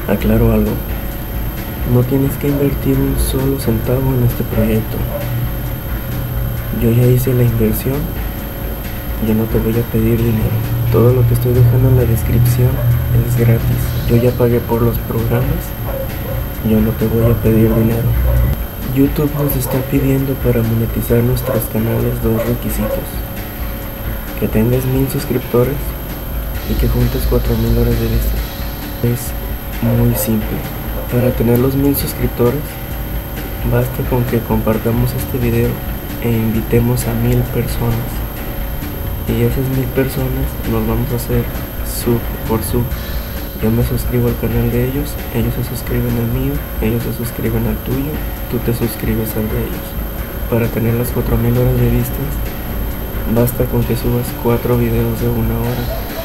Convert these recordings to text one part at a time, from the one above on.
Aclaro algo, no tienes que invertir un solo centavo en este proyecto. Yo ya hice la inversión, yo no te voy a pedir dinero. Todo lo que estoy dejando en la descripción es gratis. Yo ya pagué por los programas, yo no te voy a pedir dinero. YouTube nos está pidiendo para monetizar nuestros canales dos requisitos: que tengas 1000 suscriptores y que juntes 4000 horas de vista. Es muy simple. Para tener los 1000 suscriptores basta con que compartamos este video e invitemos a 1000 personas, y esas 1000 personas nos vamos a hacer sub por sub. Yo me suscribo al canal de ellos, ellos se suscriben al mío, ellos se suscriben al tuyo, tú te suscribes al de ellos. Para tener las 4000 horas de vistas basta con que subas 4 videos de 1 hora.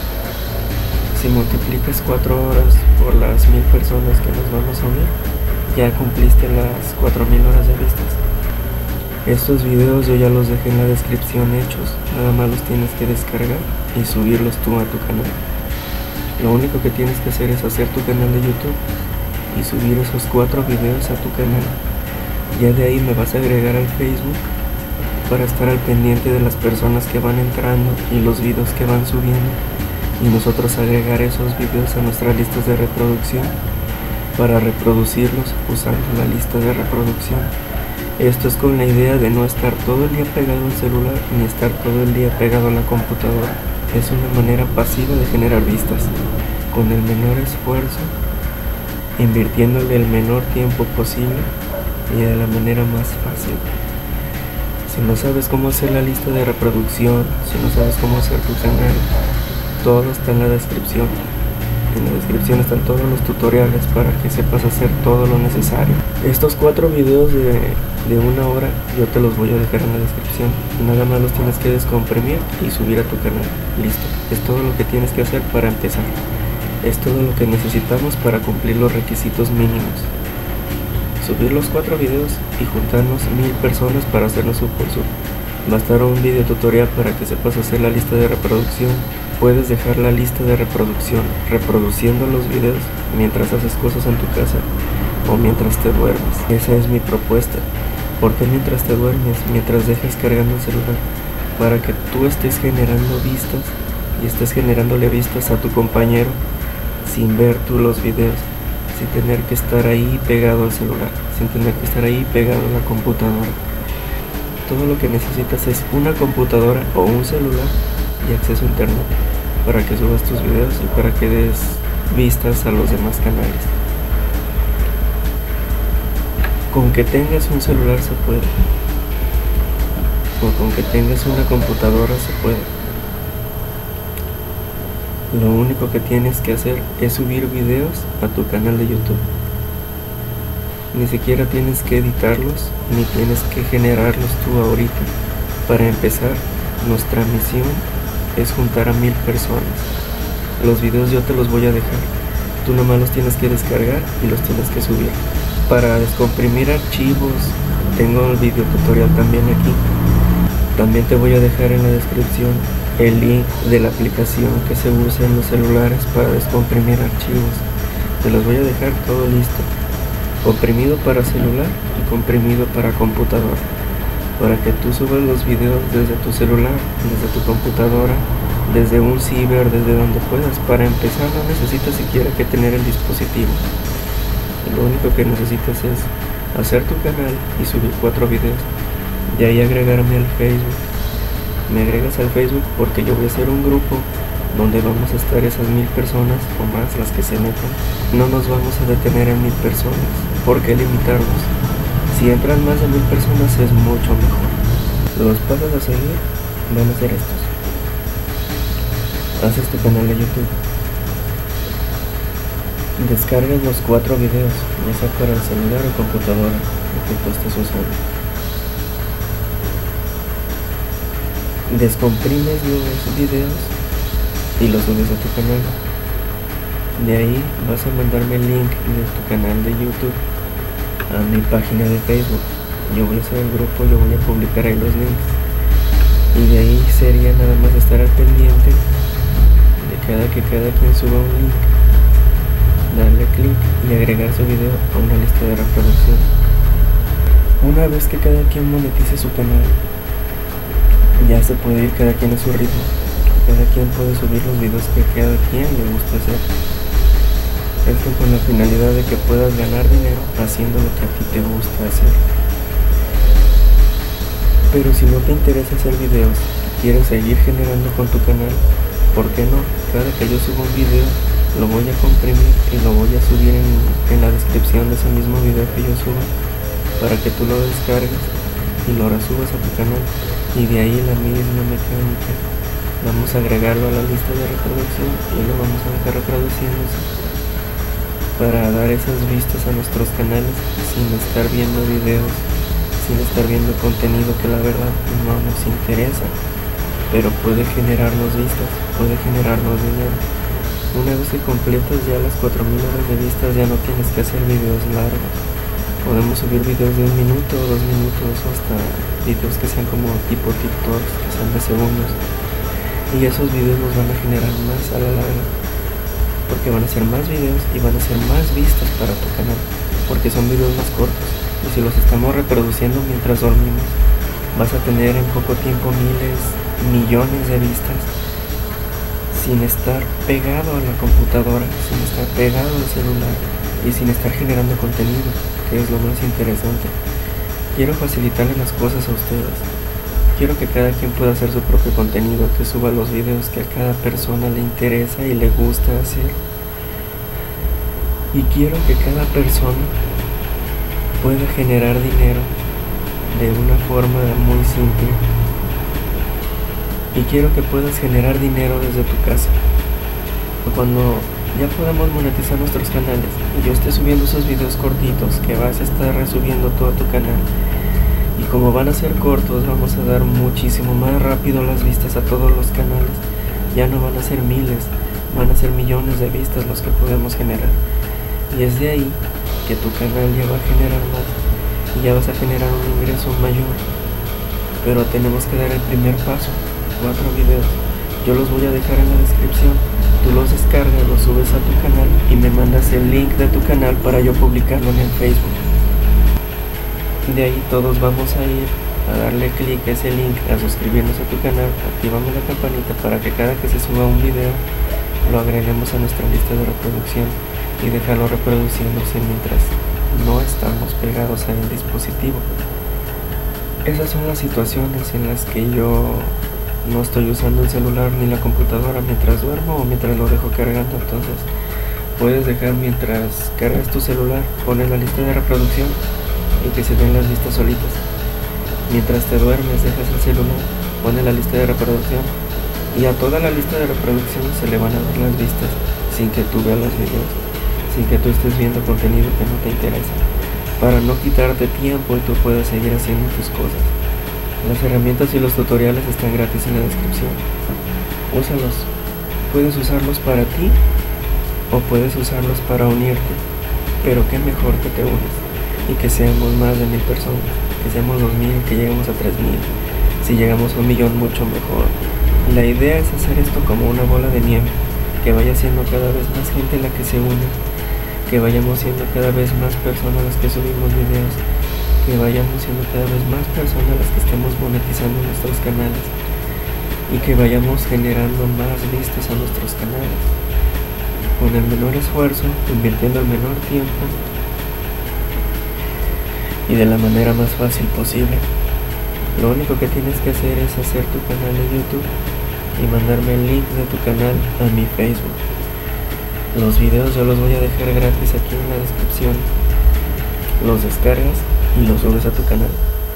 Si multiplicas 4 horas por las 1000 personas que nos vamos a unir, ya cumpliste las 4000 horas de vistas. Estos videos yo ya los dejé en la descripción hechos, nada más los tienes que descargar y subirlos tú a tu canal. Lo único que tienes que hacer es hacer tu canal de YouTube y subir esos 4 videos a tu canal. Ya de ahí me vas a agregar al Facebook para estar al pendiente de las personas que van entrando y los videos que van subiendo, y nosotros agregar esos videos a nuestras listas de reproducción para reproducirlos usando la lista de reproducción. Esto es con la idea de no estar todo el día pegado al celular ni estar todo el día pegado a la computadora. Es una manera pasiva de generar vistas, con el menor esfuerzo, invirtiéndole el menor tiempo posible y de la manera más fácil. Si no sabes cómo hacer la lista de reproducción, si no sabes cómo hacer tu canal, todo está en la descripción. En la descripción están todos los tutoriales para que sepas hacer todo lo necesario. Estos 4 videos de 1 hora yo te los voy a dejar en la descripción. Nada más los tienes que descomprimir y subir a tu canal. Listo. Es todo lo que tienes que hacer para empezar. Es todo lo que necesitamos para cumplir los requisitos mínimos. Subir los 4 videos y juntarnos 1000 personas para hacernos sub por sub. Bastará un video tutorial para que sepas hacer la lista de reproducción. Puedes dejar la lista de reproducción reproduciendo los videos mientras haces cosas en tu casa o mientras te duermes. Esa es mi propuesta. ¿Por qué mientras te duermes? Mientras dejes cargando el celular, para que tú estés generando vistas y estés generándole vistas a tu compañero sin ver tú los videos, sin tener que estar ahí pegado al celular, sin tener que estar ahí pegado a la computadora. Todo lo que necesitas es una computadora o un celular y acceso a internet para que subas tus videos y para que des vistas a los demás canales. Con que tengas un celular se puede, o con que tengas una computadora se puede. Lo único que tienes que hacer es subir videos a tu canal de YouTube. Ni siquiera tienes que editarlos, ni tienes que generarlos tú ahorita. Para empezar, nuestra misión es juntar a 1000 personas. Los videos yo te los voy a dejar, tú nomás los tienes que descargar y los tienes que subir. Para descomprimir archivos tengo el video tutorial también aquí. También te voy a dejar en la descripción el link de la aplicación que se usa en los celulares para descomprimir archivos. Te los voy a dejar todo listo, comprimido para celular y comprimido para computadora, para que tú subas los videos desde tu celular, desde tu computadora, desde un ciber, desde donde puedas. Para empezar no necesitas siquiera que tener el dispositivo. Lo único que necesitas es hacer tu canal y subir 4 videos. De ahí agregarme al Facebook. Me agregas al Facebook porque yo voy a hacer un grupo donde vamos a estar esas 1000 personas o más, las que se metan. No nos vamos a detener en 1000 personas. ¿Por qué limitarlos? Si entran más de 1000 personas es mucho mejor. Los pasos a seguir van a ser estos. Haces tu canal de YouTube. Descargas los 4 videos, ya sea para el celular o computadora, lo que tú estés usando. Descomprimes los videos y los subes a tu canal. De ahí vas a mandarme el link de tu canal de YouTube a mi página de Facebook. Yo voy a hacer el grupo, yo voy a publicar ahí los links. Y de ahí sería nada más estar al pendiente de que cada quien suba un link, darle clic y agregar su video a una lista de reproducción. Una vez que cada quien monetice su canal, ya se puede ir cada quien a su ritmo. Cada quien puede subir los videos que a cada quien le gusta hacer. Esto con la finalidad de que puedas ganar dinero haciendo lo que a ti te gusta hacer. Pero si no te interesa hacer videos y quieres seguir generando con tu canal, ¿por qué no? Cada que yo suba un video, lo voy a comprimir y lo voy a subir en la descripción de ese mismo video que yo suba, para que tú lo descargues y lo resubas a tu canal. Y de ahí la misma mecánica. Vamos a agregarlo a la lista de reproducción y lo vamos a dejar reproduciéndose para dar esas vistas a nuestros canales sin estar viendo videos, sin estar viendo contenido que la verdad no nos interesa, pero puede generarnos vistas, puede generarnos dinero. Una vez que completas ya las 4000 horas de vistas, ya no tienes que hacer videos largos. Podemos subir videos de 1 minuto, 2 minutos, o hasta videos que sean como tipo TikToks, que sean de segundos. Y esos videos nos van a generar más a la larga, porque van a ser más videos y van a ser más vistas para tu canal, porque son videos más cortos. Y si los estamos reproduciendo mientras dormimos, vas a tener en poco tiempo miles, millones de vistas, sin estar pegado a la computadora, sin estar pegado al celular y sin estar generando contenido, que es lo más interesante. Quiero facilitarle las cosas a ustedes. Quiero que cada quien pueda hacer su propio contenido, que suba los videos que a cada persona le interesa y le gusta hacer. Y quiero que cada persona pueda generar dinero de una forma muy simple. Y quiero que puedas generar dinero desde tu casa. Cuando ya podamos monetizar nuestros canales y yo esté subiendo esos videos cortitos que vas a estar resubiendo todo tu canal, y como van a ser cortos, vamos a dar muchísimo más rápido las vistas a todos los canales. Ya no van a ser miles, van a ser millones de vistas los que podemos generar. Y es de ahí que tu canal ya va a generar más y ya vas a generar un ingreso mayor. Pero tenemos que dar el primer paso, 4 videos. Yo los voy a dejar en la descripción. Tú los descargas, los subes a tu canal y me mandas el link de tu canal para yo publicarlo en el Facebook. De ahí todos vamos a ir a darle clic a ese link, a suscribirnos a tu canal, activamos la campanita para que cada que se suba un video lo agreguemos a nuestra lista de reproducción y dejarlo reproduciéndose mientras no estamos pegados al dispositivo. Esas son las situaciones en las que yo no estoy usando el celular ni la computadora mientras duermo o mientras lo dejo cargando. Entonces puedes dejar mientras cargas tu celular, pones la lista de reproducción y que se den las vistas solitas. Mientras te duermes dejas el celular, pones la lista de reproducción y a toda la lista de reproducción se le van a dar las vistas sin que tú veas los videos, sin que tú estés viendo contenido que no te interesa, para no quitarte tiempo y tú puedas seguir haciendo tus cosas. Las herramientas y los tutoriales están gratis en la descripción. Úsalos. Puedes usarlos para ti o puedes usarlos para unirte, pero qué mejor que te unes y que seamos más de 1000 personas, que seamos 2000, que lleguemos a 3000, si llegamos a 1.000.000 mucho mejor. La idea es hacer esto como una bola de nieve, que vaya siendo cada vez más gente la que se une, que vayamos siendo cada vez más personas las que subimos videos, que vayamos siendo cada vez más personas las que estemos monetizando nuestros canales y que vayamos generando más vistas a nuestros canales, con el menor esfuerzo, invirtiendo el menor tiempo y de la manera más fácil posible. Lo único que tienes que hacer es hacer tu canal de YouTube y mandarme el link de tu canal a mi Facebook. Los videos yo los voy a dejar gratis aquí en la descripción. Los descargas y los subes a tu canal.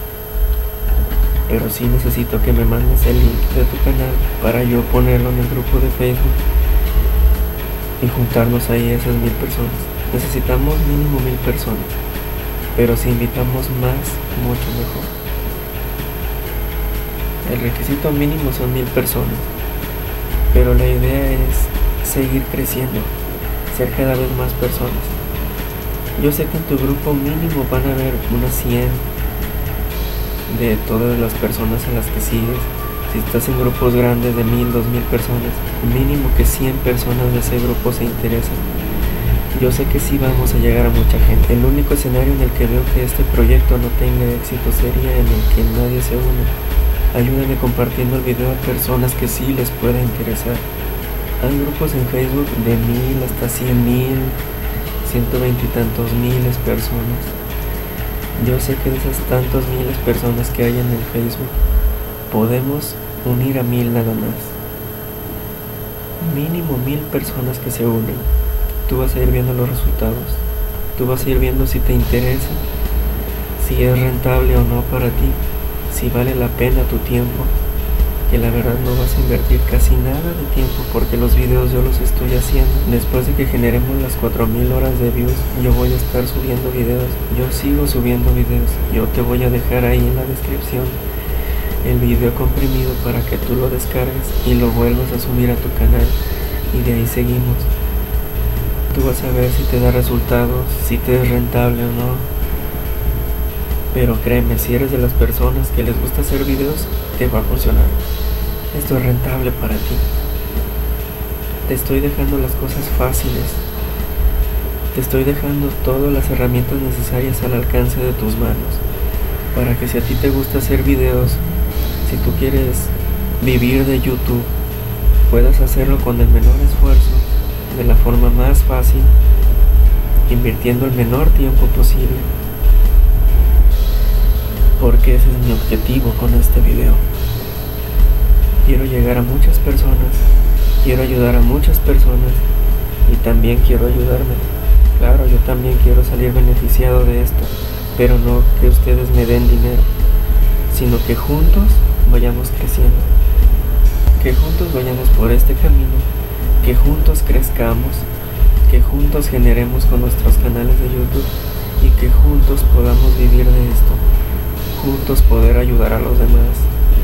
Pero sí necesito que me mandes el link de tu canal para yo ponerlo en el grupo de Facebook y juntarnos ahí a esas 1000 personas. Necesitamos mínimo 1000 personas, pero si invitamos más, mucho mejor. El requisito mínimo son 1000 personas, pero la idea es seguir creciendo, ser cada vez más personas. Yo sé que en tu grupo mínimo van a haber unas 100 de todas las personas a las que sigues. Si estás en grupos grandes de 1000, 2000 personas, mínimo que 100 personas de ese grupo se interesan. Yo sé que sí vamos a llegar a mucha gente. El único escenario en el que veo que este proyecto no tenga éxito sería en el que nadie se une. Ayúdame compartiendo el video a personas que sí les pueda interesar. Hay grupos en Facebook de 1000 hasta 100,000, 120 y tantos miles personas. Yo sé que de esas tantos miles personas que hay en el Facebook, podemos unir a 1000 nada más. Mínimo 1000 personas que se unen. Tú vas a ir viendo los resultados. Tú vas a ir viendo si te interesa, si es rentable o no para ti, si vale la pena tu tiempo, que la verdad no vas a invertir casi nada de tiempo porque los videos yo los estoy haciendo. Después de que generemos las 4000 horas de views, yo voy a estar subiendo videos. Yo sigo subiendo videos. Yo te voy a dejar ahí en la descripción el video comprimido para que tú lo descargues y lo vuelvas a subir a tu canal, y de ahí seguimos. Tú vas a ver si te da resultados, si te es rentable o no. Pero créeme, si eres de las personas que les gusta hacer videos, te va a funcionar. Esto es rentable para ti. Te estoy dejando las cosas fáciles. Te estoy dejando todas las herramientas necesarias al alcance de tus manos, para que si a ti te gusta hacer videos, si tú quieres vivir de YouTube, puedas hacerlo con el menor esfuerzo, de la forma más fácil, invirtiendo el menor tiempo posible. Porque ese es mi objetivo con este video. Quiero llegar a muchas personas, quiero ayudar a muchas personas, y también quiero ayudarme. Claro, yo también quiero salir beneficiado de esto, pero no que ustedes me den dinero, sino que juntos vayamos creciendo, que juntos vayamos por este camino, que juntos crezcamos, que juntos generemos con nuestros canales de YouTube, y que juntos podamos vivir de esto, juntos poder ayudar a los demás,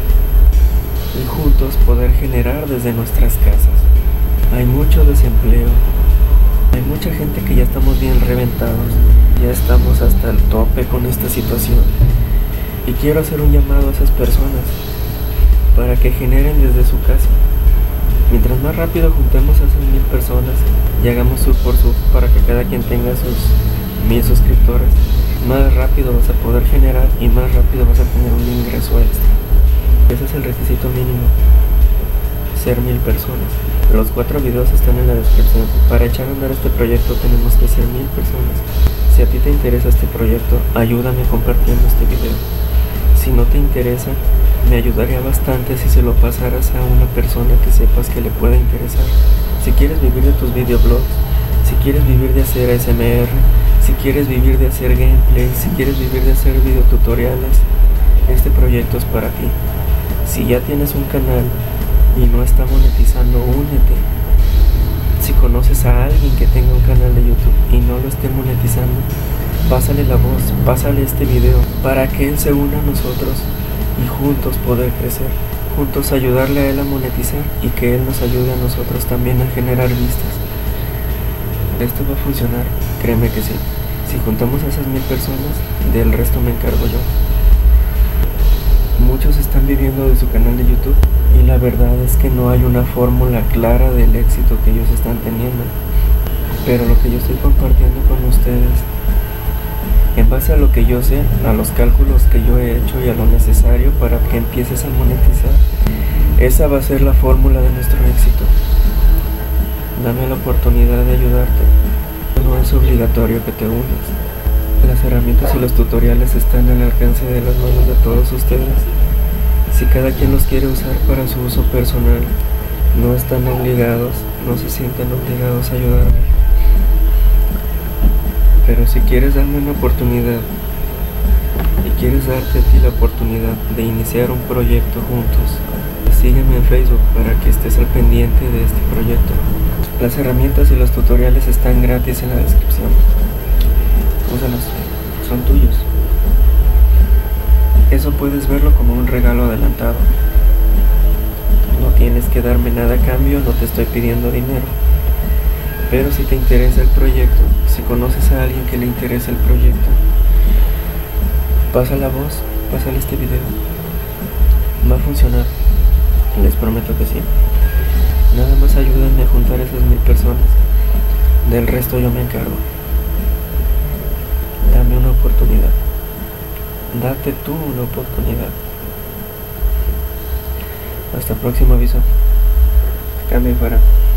y juntos poder generar desde nuestras casas. Hay mucho desempleo, hay mucha gente que ya estamos bien reventados, ya estamos hasta el tope con esta situación, y quiero hacer un llamado a esas personas para que generen desde su casa. Mientras más rápido juntemos a esas 1000 personas y hagamos sub por sub para que cada quien tenga sus 1000 suscriptores, más rápido vas a poder generar y más rápido vas a tener un ingreso extra. Ese es el requisito mínimo, ser 1000 personas. Los 4 videos están en la descripción. Para echar a andar este proyecto tenemos que ser 1000 personas. Si a ti te interesa este proyecto, ayúdame compartiendo este video. Si no te interesa, me ayudaría bastante si se lo pasaras a una persona que sepas que le pueda interesar. Si quieres vivir de tus videoblogs, si quieres vivir de hacer ASMR, si quieres vivir de hacer gameplay, si quieres vivir de hacer videotutoriales, este proyecto es para ti. Si ya tienes un canal y no está monetizando, únete. Si conoces a alguien que tenga un canal de YouTube y no lo esté monetizando, pásale la voz, pásale este video para que él se una a nosotros y juntos poder crecer, juntos ayudarle a él a monetizar y que él nos ayude a nosotros también a generar vistas. Esto va a funcionar, créeme que sí. Si juntamos a esas 1000 personas, del resto me encargo yo. Muchos están viviendo de su canal de YouTube y la verdad es que no hay una fórmula clara del éxito que ellos están teniendo. Pero lo que yo estoy compartiendo con ustedes, en base a lo que yo sé, a los cálculos que yo he hecho y a lo necesario para que empieces a monetizar, esa va a ser la fórmula de nuestro éxito. Dame la oportunidad de ayudarte. No es obligatorio que te unas. Las herramientas y los tutoriales están al alcance de las manos de todos ustedes. Si cada quien los quiere usar para su uso personal, no están obligados, no se sientan obligados a ayudarme. Pero si quieres darme una oportunidad y quieres darte a ti la oportunidad de iniciar un proyecto juntos, sígueme en Facebook para que estés al pendiente de este proyecto. Las herramientas y los tutoriales están gratis en la descripción. Úsalos, son tuyos. Eso puedes verlo como un regalo adelantado. No tienes que darme nada a cambio, no te estoy pidiendo dinero. Pero si te interesa el proyecto, si conoces a alguien que le interesa el proyecto, pasa la voz, pásale este video. Va a funcionar, les prometo que sí. Nada más ayúdenme a juntar esas 1000 personas Del resto yo me encargo. Dame una oportunidad. Date tú una oportunidad. Hasta próximo aviso. Cambio fuera.